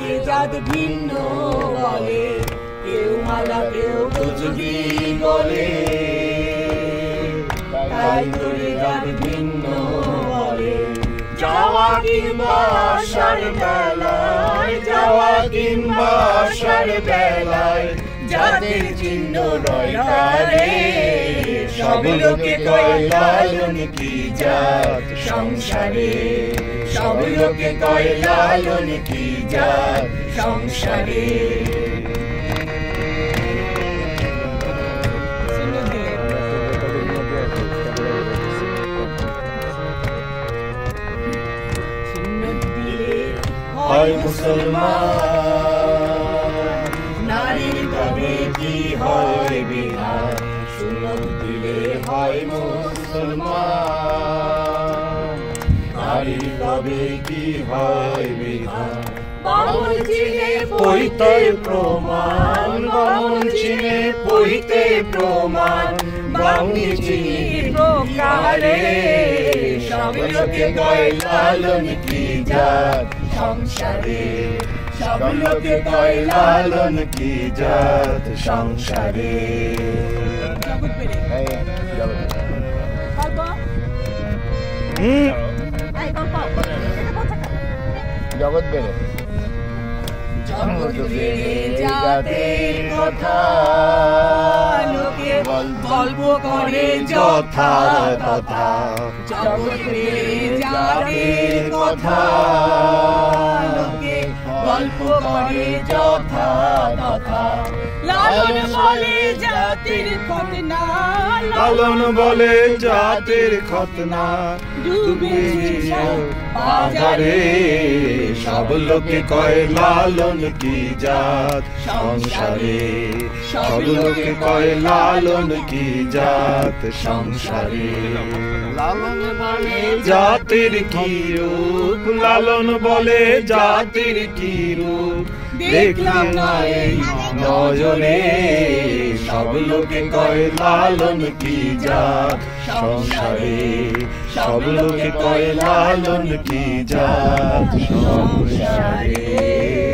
তোরে জাত ভিন্ন বলে, কেউ মালা কেউ কুচবি বলে, তাই তোরে জাত ভিন্ন বলে। যাওয়া কিংবা আসার বেলায়, যাওয়া কিংবা আসার বেলায় জাতির চিহ্ন রয় কারে, সব লোকে কয় লালন কি জাত সংসারে, সব লোকে কয় লালন কি জাত সংসারে। হয় মুসলমান নারীর তবে কি হয় বিধান, সুন্নত দিলে হয় মুসলমান নারীর তবে কি হয় বিধান। বামন চিনে পড়িতে প্রমাণ, বামন চিনে পড়িতে প্রমাণ, ব্রাহ্মী চিনি প্রকারে, সব লোকে কয় লালন কি জাত সংসারে, সব লোকে কয় লালন কি জাত সংসারে। জগৎ বেড়ে জগৎ বেড়ে জাতের কথা লোকে গল্প করে যথা তথা, জগৎ বেড়ে জাতের কথা লোকে গল্প করে যথা তথা। লালন বলে জাতির খতনা, লালন বলে জাতির খতনা, ডুবে বাজারে সব লোকে কয় লালন কি জাত সংসারে, সব লোকে কয় লালন কি জাত সংসারে। লালন বলে জাতির কি রূপ, লালন বলে জাতির কি রূপ, দেখলাম না এই নজরে, সব লোকে কয় লালন কি জাত সংসারে, সব লোকে কয় লালন কি জাত সংসারে।